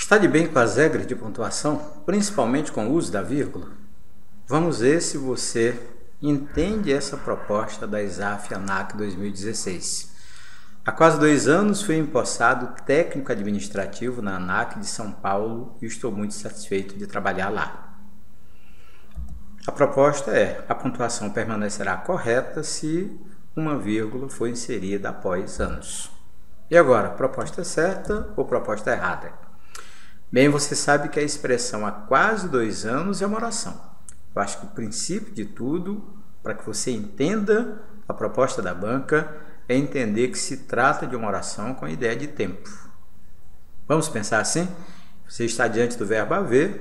Está de bem com as regras de pontuação, principalmente com o uso da vírgula? Vamos ver se você entende essa proposta da ESAF ANAC 2016. Há quase 2 anos fui empossado técnico administrativo na ANAC de São Paulo e estou muito satisfeito de trabalhar lá. A proposta é: a pontuação permanecerá correta se uma vírgula for inserida após anos. E agora, proposta certa ou proposta errada? Bem, você sabe que a expressão há quase 2 anos é uma oração. Eu acho que o princípio de tudo, para que você entenda a proposta da banca, é entender que se trata de uma oração com a ideia de tempo. Vamos pensar assim? Você está diante do verbo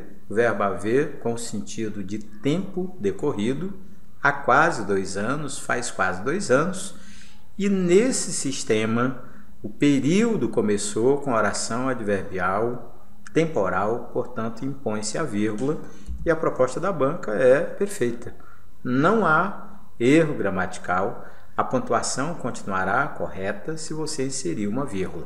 haver com o sentido de tempo decorrido, há quase 2 anos, faz quase 2 anos, e nesse sistema o período começou com a oração adverbial temporal, portanto impõe-se a vírgula, e a proposta da banca é perfeita. Não há erro gramatical, a pontuação continuará correta se você inserir uma vírgula.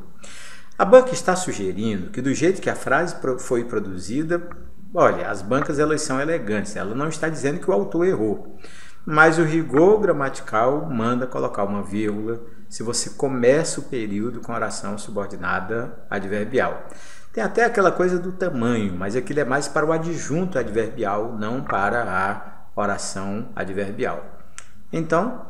A banca está sugerindo que do jeito que a frase foi produzida, olha, as bancas elas são elegantes, ela não está dizendo que o autor errou, mas o rigor gramatical manda colocar uma vírgula se você começa o período com oração subordinada adverbial. Tem até aquela coisa do tamanho, mas aquilo é mais para o adjunto adverbial, não para a oração adverbial. Então,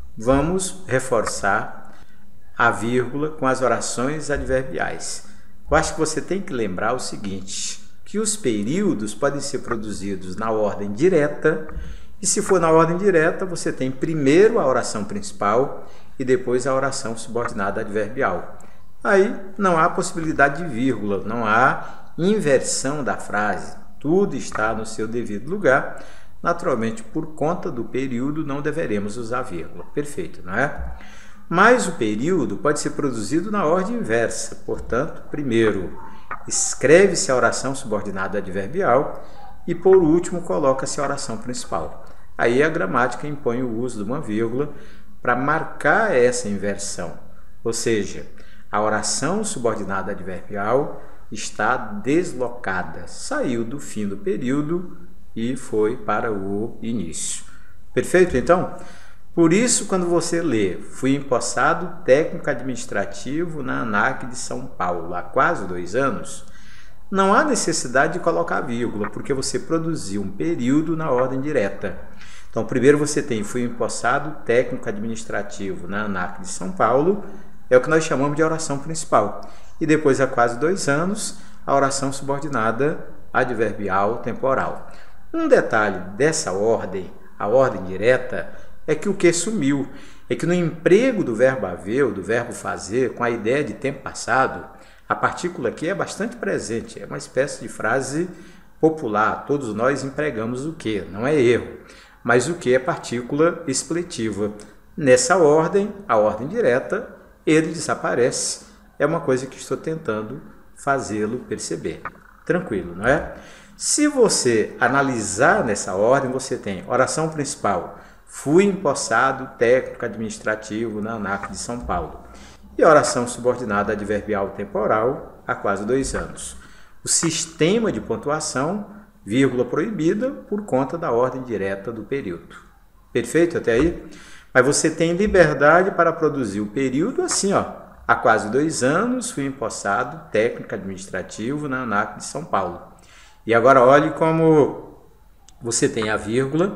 vamos reforçar a vírgula com as orações adverbiais. Eu acho que você tem que lembrar o seguinte, que os períodos podem ser produzidos na ordem direta, e se for na ordem direta, você tem primeiro a oração principal e depois a oração subordinada adverbial. Aí não há possibilidade de vírgula, não há inversão da frase, tudo está no seu devido lugar. Naturalmente, por conta do período, não deveremos usar vírgula. Perfeito, não é? Mas o período pode ser produzido na ordem inversa. Portanto, primeiro escreve-se a oração subordinada adverbial e, por último, coloca-se a oração principal. Aí a gramática impõe o uso de uma vírgula para marcar essa inversão. Ou seja, a oração subordinada adverbial está deslocada, saiu do fim do período e foi para o início. Perfeito, então? Por isso, quando você lê, fui empossado técnico administrativo na ANAC de São Paulo há quase 2 anos, não há necessidade de colocar vírgula, porque você produziu um período na ordem direta. Então, primeiro você tem fui empossado técnico administrativo na ANAC de São Paulo, é o que nós chamamos de oração principal. E depois, há quase 2 anos, a oração subordinada adverbial temporal. Um detalhe dessa ordem, a ordem direta, é que o que sumiu? É que no emprego do verbo haver, ou do verbo fazer, com a ideia de tempo passado, a partícula aqui é bastante presente, é uma espécie de frase popular, todos nós empregamos o que, não é erro, mas o que é partícula expletiva. Nessa ordem, a ordem direta, ele desaparece, é uma coisa que estou tentando fazê-lo perceber. Tranquilo, não é? Se você analisar nessa ordem, você tem oração principal, fui empossado técnico administrativo na ANAC de São Paulo. E oração subordinada adverbial temporal há quase 2 anos. O sistema de pontuação, vírgula proibida, por conta da ordem direta do período. Perfeito até aí? Mas você tem liberdade para produzir o período assim, ó. Há quase 2 anos fui empossado técnico administrativo na ANAC de São Paulo. E agora olhe como você tem a vírgula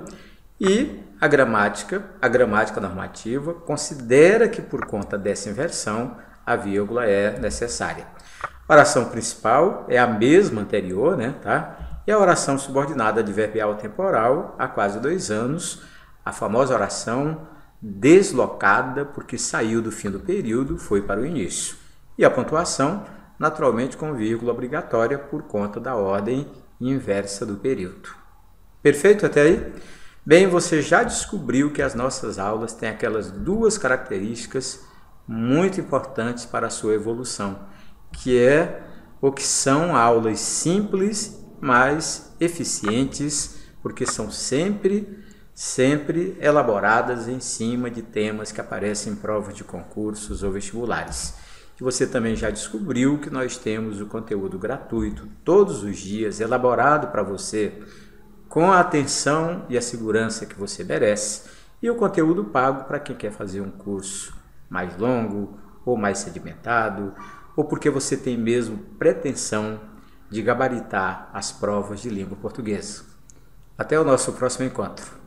e a gramática normativa considera que por conta dessa inversão a vírgula é necessária. A oração principal é a mesma anterior, né, tá? E a oração subordinada adverbial temporal há quase 2 anos, a famosa oração deslocada porque saiu do fim do período, foi para o início. E a pontuação, naturalmente com vírgula obrigatória por conta da ordem inversa do período. Perfeito até aí? Bem, você já descobriu que as nossas aulas têm aquelas 2 características muito importantes para a sua evolução, que são aulas simples, mas eficientes, porque são sempre elaboradas em cima de temas que aparecem em provas de concursos ou vestibulares. que você também já descobriu que nós temos o conteúdo gratuito todos os dias, elaborado para você com a atenção e a segurança que você merece, e o conteúdo pago para quem quer fazer um curso mais longo ou mais sedimentado, ou porque você tem mesmo pretensão de gabaritar as provas de língua portuguesa. Até o nosso próximo encontro.